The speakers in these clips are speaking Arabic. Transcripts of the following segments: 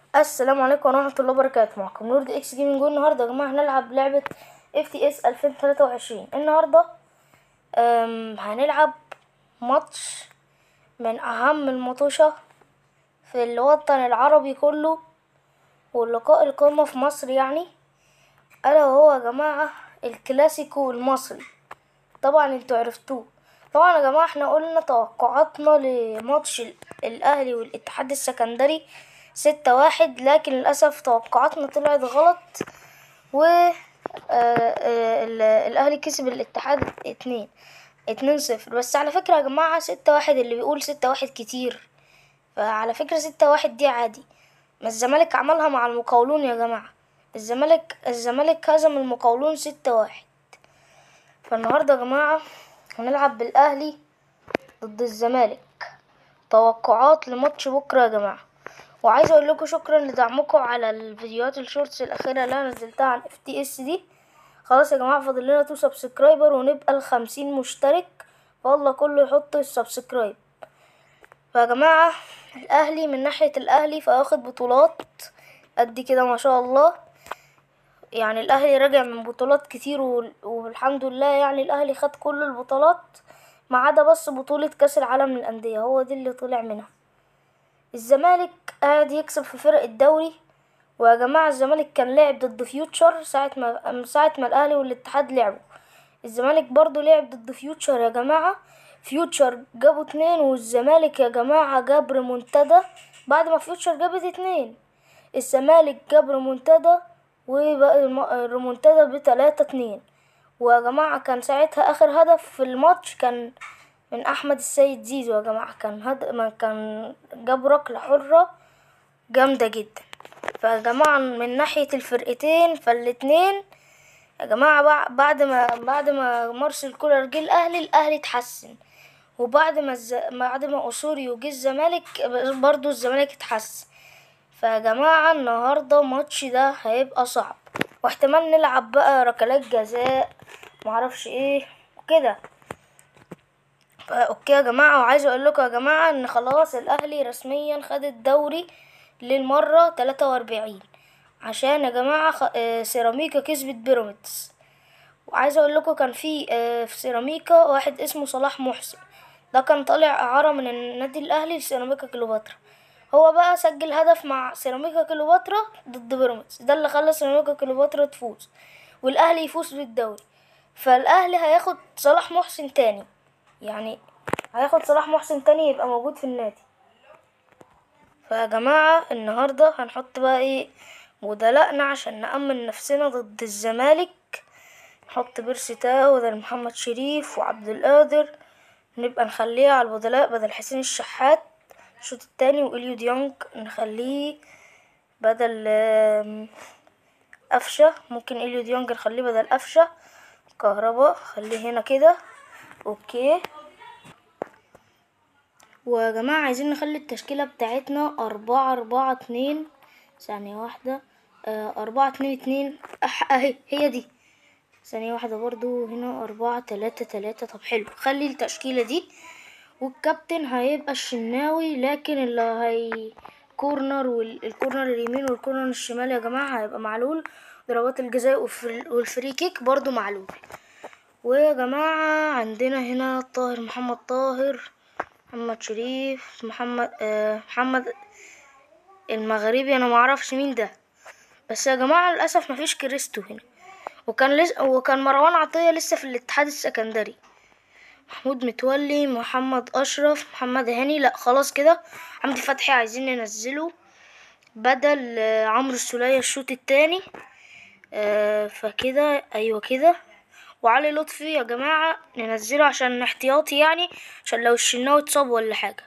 السلام عليكم ورحمة الله وبركاته. معكم نورد اكس جيمنج. النهارده يا جماعة هنلعب لعبة FTS 2023. النهارده هنلعب ماتش من أهم المطوشة في الوطن العربي كله، واللقاء القمة في مصر يعني، ألا وهو يا جماعة الكلاسيكو المصري. طبعا انتوا عرفتوه. طبعا يا جماعة احنا قلنا توقعاتنا لماتش الأهلي والاتحاد السكندري 6-1، لكن للأسف توقعاتنا طلعت غلط، و الأهلي كسب الاتحاد 2-0. بس على فكرة يا جماعة 6-1، اللي بيقول 6-1 كتير، فعلى فكرة 6-1 دي عادي. ما الزمالك عملها مع المقاولون يا جماعة. الزمالك هزم المقاولون 6-1. فالنهاردة يا جماعة هنلعب بالأهلي ضد الزمالك. توقعات لماتش بكرة يا جماعة. وعايز اقول لكم شكرا لدعمكم على الفيديوهات الشورتس الاخيره اللي انا نزلتها عن FTS دي. خلاص يا جماعه فاضل لنا 2 سبسكرايبر ونبقى ال50 مشترك، والله كله يحط السبسكرايب. فيا جماعه الاهلي، من ناحيه الاهلي فاخد بطولات قد كده ما شاء الله. يعني الاهلي راجع من بطولات كتير والحمد لله. يعني الاهلي خد كل البطولات ما عدا بس بطوله كاس العالم للانديه، هو دي اللي طلع منها. الزمالك قاعد يكسب في فرق الدوري. ويا جماعة الزمالك كان لعب ضد فيوتشر ساعة ما الأهلي والاتحاد لعبوا. الزمالك برضو لعب ضد فيوتشر يا جماعة. فيوتشر جابوا 2، والزمالك يا جماعة جاب ريمونتادا. بعد ما فيوتشر جابت 2 الزمالك جاب ريمونتادا، وبقى الريمونتادا ب3-2. ويا جماعة كان ساعتها آخر هدف في الماتش كان من أحمد السيد زيزو يا جماعة. ما كان جاب ركلة حرة جامدة جدا. فيا جماعة من ناحية الفرقتين فالاتنين يا جماعة بعد ما مارسيل كولر جه الأهلي اتحسن. وبعد ما بعد ما أسوريو جه الزمالك برضو الزمالك اتحسن. فيا جماعة النهاردة الماتش ده هيبقى صعب، واحتمال نلعب بقى ركلات جزاء معرفش ايه كده. اوكي يا جماعة، وعايز اقول لكم يا جماعة ان خلاص الاهلي رسميا خد الدوري للمرة 43، عشان يا جماعة سيراميكا كسبت بيراميدز. وعايز اقول لكم كان في سيراميكا واحد اسمه صلاح محسن، ده كان طالع اعارة من النادي الاهلي لسيراميكا كليوباترا. هو بقى سجل هدف مع سيراميكا كليوباترا ضد بيراميدز، ده اللي خلى سيراميكا كليوباترا تفوز والاهلي يفوز بالدوري. فالاهلي هياخد صلاح محسن تاني، يعني هياخد صلاح محسن تاني يبقى موجود في النادي. فيا جماعة النهاردة هنحط بقى ايه بدلائنا عشان نأمن نفسنا ضد الزمالك. نحط بيرسي تاو بدل محمد شريف وعبد القادر، نبقى نخليه على البدلاء بدل حسين الشحات الشوط التاني. وإليو ديونج نخليه بدل قفشة. ممكن إليو ديونج نخليه بدل قفشة. كهربا خليه هنا كده. اوكي. ويا جماعة عايزين نخلي التشكيلة بتاعتنا 4-4-2. ثانية واحدة. 4-2-2 اهي هي دي. ثانية واحدة برضو هنا 4-3-3. طب حلو، خلي التشكيلة دي. والكابتن هيبقى الشناوي، لكن اللي هي كورنر والكورنر اليمين والكورنر الشمال يا جماعة هيبقى معلول. ضربات الجزاء والفري كيك برضو معلول. ويا جماعة عندنا هنا طاهر، محمد طاهر، محمد شريف، محمد المغربي، انا معرفش مين ده. بس يا جماعة للأسف مفيش كريستو هنا. وكان مروان عطية لسه في الاتحاد السكندري. محمود متولي، محمد أشرف، محمد هاني، لأ خلاص كده. حمدي فتحي عايزين ننزله بدل عمرو السولية الشوط التاني. فكده أيوة كده. وعلي لطفي يا جماعة ننزله عشان احتياطي، يعني عشان لو الشناوي اتصاب ولا حاجة.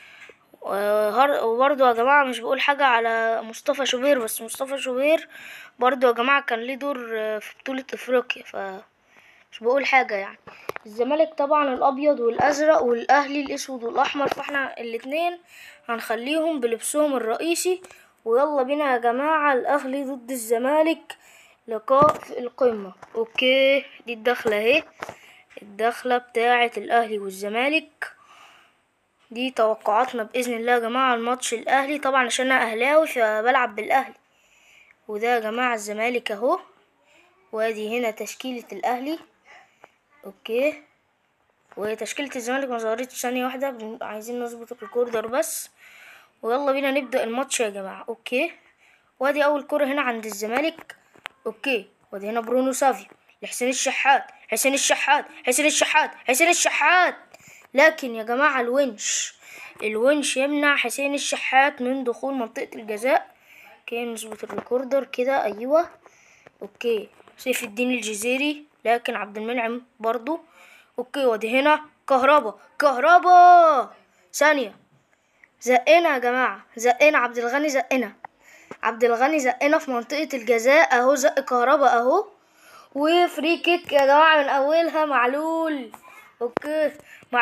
وبرضه يا جماعة مش بقول حاجة على مصطفى شوبير، بس مصطفى شوبير برضه يا جماعة كان ليه دور في بطولة افريقيا، مش بقول حاجة يعني. الزمالك طبعا الابيض والازرق، والاهلي الاسود والاحمر، فاحنا الاتنين هنخليهم بلبسهم الرئيسي. ويلا بينا يا جماعة الاهلي ضد الزمالك، لقاء في القمة. اوكي، دي الدخلة اهي، الدخلة بتاعة الاهلي والزمالك. دي توقعاتنا باذن الله يا جماعه. الماتش الاهلي طبعا عشان انا اهلاوي فبلعب بالاهلي. وده يا جماعه الزمالك اهو، وادي هنا تشكيله الاهلي. اوكي، وتشكيله الزمالك ما ظهرتش. ثانيه واحده، عايزين نظبط الريكوردر بس، ويلا بينا نبدا الماتش يا جماعه. اوكي، وادي اول كرة هنا عند الزمالك. اوكي، وادي هنا برونو سافيو لحسين الشحات، حسين الشحات، حسين الشحات، حسين الشحات. لكن يا جماعة الونش يمنع حسين الشحات من دخول منطقة الجزاء. اوكي، نظبط الريكوردر كده. ايوه، اوكي، سيف الدين الجزيري، لكن عبد المنعم برضو. اوكي، وادي هنا كهربا. ثانية، زقنا يا جماعة، زقنا عبد الغني زقنا في منطقة الجزاء اهو، زق كهربا اهو. وفري كيك يا جماعة من اولها معلول. اوكي،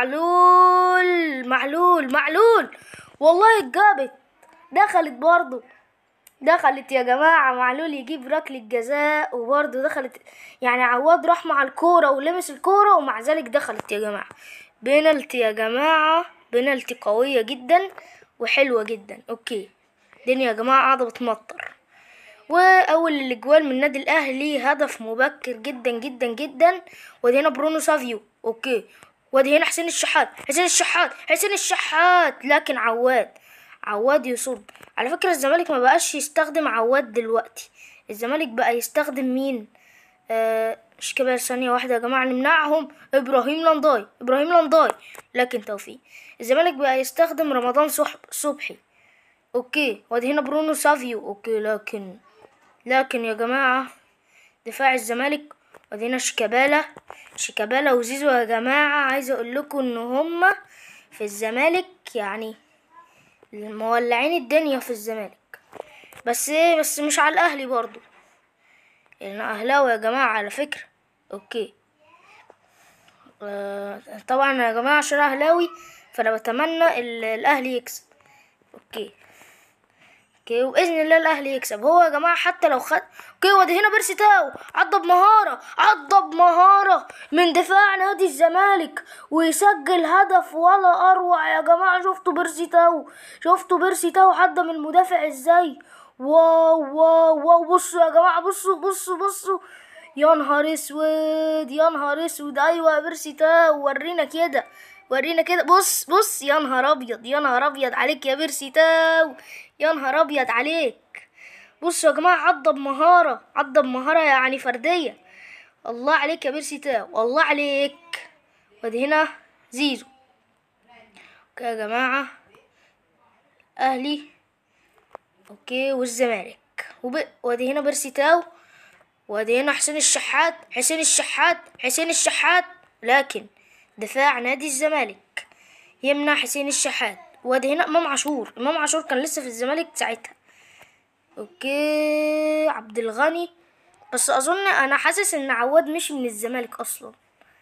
معلول والله اتجابت، دخلت برضو، دخلت يا جماعة. معلول يجيب ركلة جزاء وبرضو دخلت، يعني عواد راح مع الكورة ولمس الكورة ومع ذلك دخلت يا جماعة. بينالتي يا جماعة، بينالتي قوية جدا وحلوة جدا. اوكي، الدنيا يا جماعة قاعدة بتمطر. واول الاجوال من النادي الاهلي هدف مبكر جدا جدا جدا. وادي هنا برونو سافيو. اوكي، وادي هنا حسين الشحات، لكن عواد يصد. على فكرة الزمالك ما بقاش يستخدم عواد دلوقتي، الزمالك بقى يستخدم مين؟ مش كده. ثانية واحدة يا جماعة، نمنعهم. ابراهيم لانداي، لكن توفيق. الزمالك بقى يستخدم رمضان صبحي. اوكي، وادي هنا برونو سافيو. اوكي، لكن يا جماعة دفاع الزمالك. وادي هنا شيكابالا وزيزو يا جماعة. عايزة اقول لكم ان هما في الزمالك يعني مولعين الدنيا في الزمالك، بس مش على الاهلي برضو، انا اهلاوي يا جماعة على فكرة. اوكي، طبعا يا جماعة عشان اهلاوي فانا بتمنى الاهلي يكسب. اوكي، وباذن الله الاهلي يكسب هو يا جماعه حتى لو خد. اوكي، وادي هنا بيرسي تاو عضب مهاره من دفاع نادي الزمالك ويسجل هدف ولا اروع يا جماعه. شفتوا بيرسي تاو عدى من المدافع ازاي؟ واو بصوا يا جماعه، بصوا. يا نهار اسود. ايوه يا بيرسي تاو، ورينا كده. بص يا نهار ابيض عليك يا بيرسي تاو، يا نهار ابيض عليك. بصوا يا جماعه، عضب مهاره يعني فرديه. الله عليك يا بيرسي تاو، الله عليك. وادي هنا زيزو. اوكي يا جماعه، اهلي اوكي والزمالك. وادي هنا بيرسي تاو. وادي هنا حسين الشحات، لكن دفاع نادي الزمالك يمنع حسين الشحات. وادي هنا امام عاشور كان لسه في الزمالك ساعتها. اوكي، عبد الغني. بس اظن انا حاسس ان عواد مشي من الزمالك اصلا،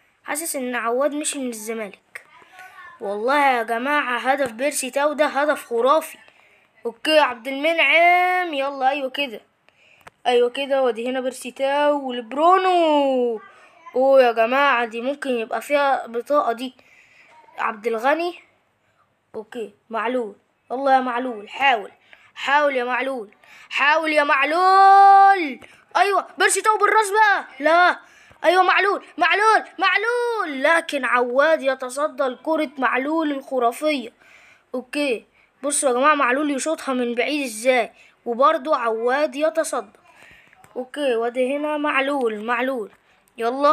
والله يا جماعة هدف بيرسي تاو ده هدف خرافي. اوكي، عبد المنعم، يلا. ايوه كده. وادي هنا بيرسي تاو ولبرونو. اوه يا جماعة، دي ممكن يبقى فيها بطاقة دي. عبد الغني. اوكي، معلول. الله يا معلول، حاول يا معلول. ايوه بيرسي تاو بالراس بقى، لا. ايوه معلول، لكن عواد يتصدى لكرة معلول الخرافية. اوكي، بصوا يا جماعة، معلول يشوطها من بعيد ازاي وبرضو عواد يتصدى. اوكي، وادي هنا معلول. يلا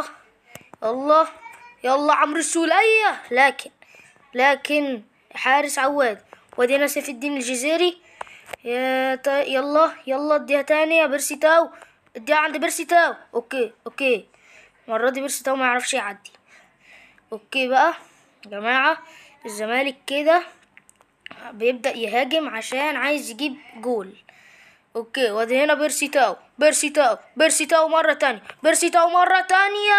عمرو السولية، لكن حارس عواد. وادي هنا سيف الدين الجزيري. يلا اديها تاني يا بيرسي تاو، اديها عند بيرسي تاو. اوكي، المرة دي بيرسي تاو ما يعرفش يعدي. اوكي بقى يا جماعة، الزمالك كده بيبدأ يهاجم عشان عايز يجيب جول. اوكي، وادي هنا بيرسي تاو مرة تانية.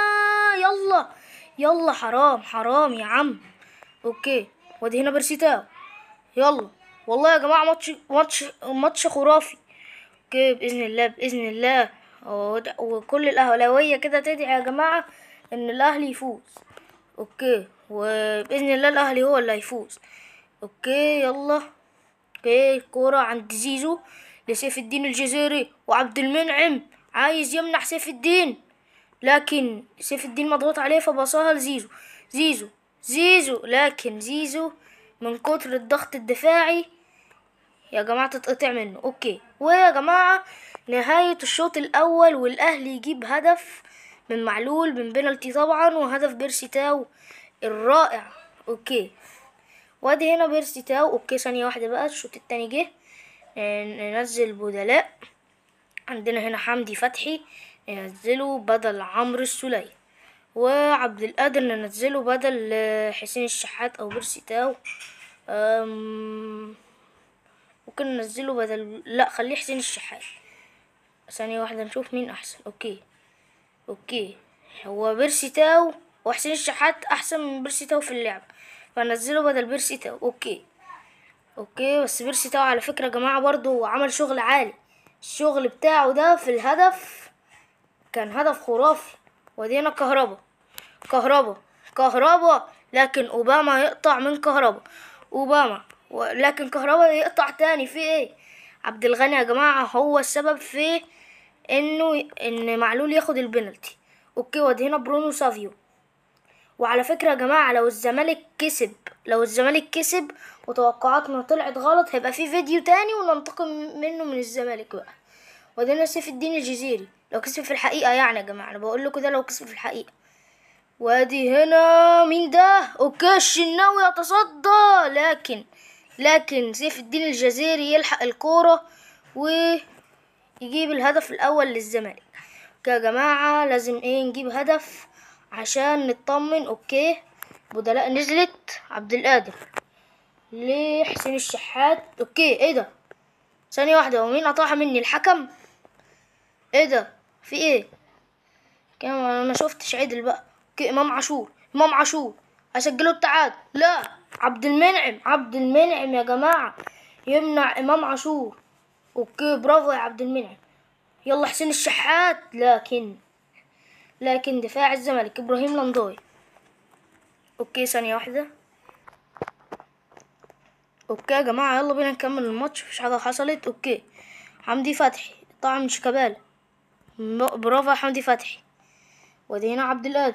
يلا حرام يا عم. اوكي، وادي هنا بيرسي تاو. يلا والله يا جماعة، ماتش خرافي. اوكي، بإذن الله. وكل الأهلاوية كده تدعي يا جماعة ان الاهلي يفوز. اوكي، وبإذن الله الأهلي هو اللي هيفوز. اوكي يلا. اوكي كورة عند زيزو لسيف الدين الجزيري، وعبد المنعم عايز يمنع سيف الدين، لكن سيف الدين مضغوط عليه فباصاها لزيزو. زيزو لكن زيزو من كتر الضغط الدفاعي يا جماعة تتقطع منه. اوكي ويا جماعة نهاية الشوط الاول، والاهلي يجيب هدف من معلول من بينالتي طبعا، وهدف بيرسي تاو الرائع. اوكي وادي هنا بيرسي تاو. اوكي ثانية واحدة بقى، الشوط التاني جه. ننزل بدلاء. عندنا هنا حمدي فتحي ننزله بدل عمرو السولية، وعبد القادر ننزله بدل حسين الشحات او بيرسي تاو. ممكن ننزله بدل، لا خليه حسين الشحات. ثانية واحدة نشوف مين احسن. اوكي هو بيرسي تاو وحسين الشحات احسن من بيرسي تاو في اللعب، فنزله بدل بيرسي تاو. اوكي بس بيرسي تاو على فكرة يا جماعة برضو عمل شغل عالي، الشغل بتاعه ده في الهدف كان هدف خرافي. ودينا كهربا لكن اوباما يقطع من كهربا. لكن كهربا يقطع تاني. في ايه؟ عبد الغني يا جماعة هو السبب في ان معلول ياخد البنالتي. اوكي ودي هنا برونو سافيو. وعلى فكرة يا جماعة لو الزمالك كسب وتوقعاتنا طلعت غلط، هيبقى في فيديو تاني وننتقم منه من الزمالك بقى. ودينا سيف الدين الجزيري لو كسب في الحقيقة، يعني يا جماعة انا بقول لكم ده لو كسب في الحقيقة. وادي هنا مين ده؟ اوكي الشناوي يتصدى، لكن سيف الدين الجزيري يلحق الكورة ويجيب الهدف الاول للزمالك. اوكي يا جماعة لازم نجيب هدف عشان نطمن. اوكي بدلاء نزلت عبد القادر لحسين الشحات. اوكي ايه ده؟ ثانية واحدة، ومين قطعها مني؟ الحكم؟ ايه ده؟ في ايه؟ كمان انا ما شفتش عدل بقى. اوكي امام عاشور اسجلوا التعادل. لا عبد المنعم يا جماعة يمنع امام عاشور. اوكي برافو يا عبد المنعم. يلا حسين الشحات، لكن دفاع الزمالك ابراهيم لندوي. اوكي ثانية واحدة. اوكي يا جماعة يلا بينا نكمل الماتش، مفيش حاجة حصلت. اوكي حمدي فتحي طبعا من شيكابالا. برافو يا حمدي فتحي. ودي هنا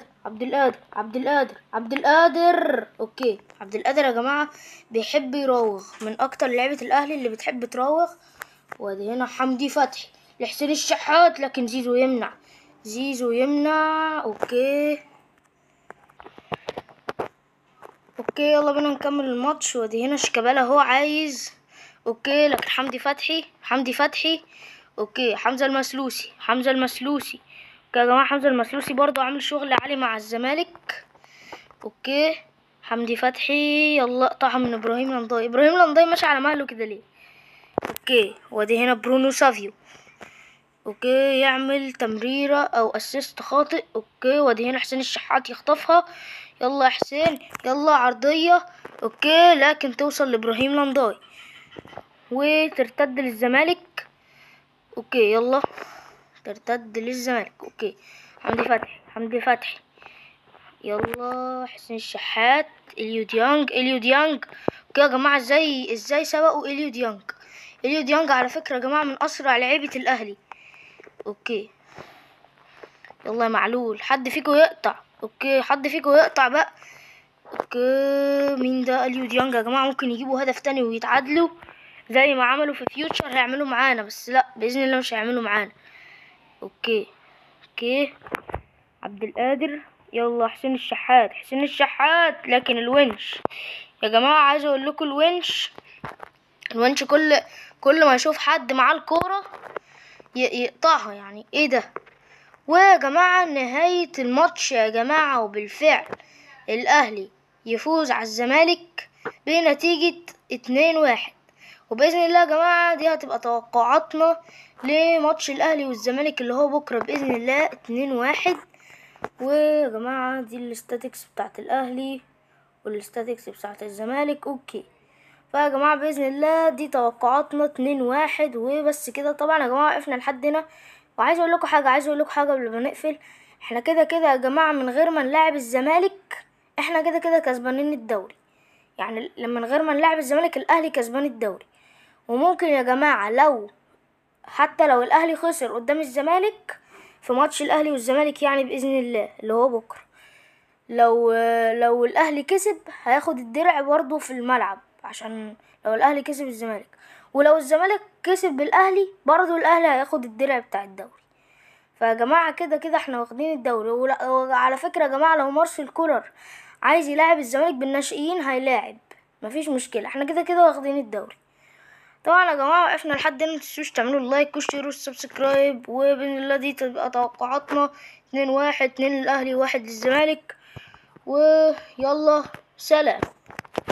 عبد القادر. اوكي عبد القادر يا جماعة بيحب يراوغ، من اكتر لعيبة الاهلي اللي بتحب تراوغ. ودي هنا حمدي فتحي لحسين الشحات، لكن زيزو يمنع. اوكي يلا بينا نكمل الماتش. ودي هنا شيكابالا هو عايز. اوكي لكن حمدي فتحي. اوكي حمزة المسلوسي. اوكي يا جماعة حمزة المسلوسي برضو عامل شغل عالي مع الزمالك. اوكي حمدي فتحي يلا اقطعها من ابراهيم لندوي ماشي على مهله كده ليه؟ اوكي ودي هنا برونو سافيو. اوكي يعمل تمريرة او اسيست خاطئ. اوكي ودي هنا حسين الشحات يخطفها. يلا يا حسين يلا عرضية. اوكي لكن توصل لابراهيم لندوي وترتد للزمالك. اوكي يلا ترتد للزمالك. اوكي حمدي فتحي يلا حسين الشحات. اليو ديانج. اوكي يا جماعة ازاي سبقوا اليو ديانج على فكرة يا جماعة من اسرع لعيبة الاهلي. اوكي يلا يا معلول حد فيكم يقطع بقى. اوكي مين ده؟ اليو ديانج يا جماعة ممكن يجيبوا هدف تاني ويتعادلوا زي ما عملوا في فيوتشر، هيعملوا معانا، بس لا باذن الله مش هيعملوا معانا. اوكي عبد القادر يلا حسين الشحات لكن الونش يا جماعة عايز اقول لكم الونش كل ما يشوف حد معاه الكورة يقطعها، يعني ايه ده؟ ويا جماعة نهاية الماتش يا جماعة، وبالفعل الاهلي يفوز على الزمالك بنتيجة 2-1. وبإذن الله يا جماعة دي هتبقى توقعاتنا لماتش الاهلي والزمالك اللي هو بكرة بإذن الله 2-1. ويا جماعة دي الاستاتيكس بتاعت الاهلي والاستاتيكس بتاعت الزمالك. اوكي فيا جماعة بإذن الله دي توقعاتنا 2-1 وبس كده. طبعا يا جماعة وقفنا لحد هنا، وعايز اقول لكم حاجة قبل ما نقفل. احنا كده يا جماعة من غير ما نلاعب الزمالك احنا كده كده كسبانين الدوري، يعني لما من غير ما نلعب الزمالك الاهلي كسبان الدوري. وممكن يا جماعة حتى لو الاهلي خسر قدام الزمالك في ماتش الاهلي والزمالك يعني باذن الله اللي هو بكره، لو الاهلي كسب هياخد الدرع برضه في الملعب، عشان لو الاهلي كسب الزمالك، ولو الزمالك كسب بالاهلي برضه الاهلي هياخد الدرع بتاع الدوري. فيا جماعة كده كده احنا واخدين الدوري. وعلى فكرة يا جماعة، لو مارسيل كولر عايز يلاعب الزمالك بالناشئين هيلاعب، مفيش مشكلة، احنا كده كده واخدين الدوري. طبعا يا جماعة وقفنا لحد هنا، متنسوش تعملوا اللايك واشتروا السبسكرايب، وبإذن الله دي تبقى توقعاتنا 2-1، 2 للأهلي و1 للزمالك. ويلا سلام.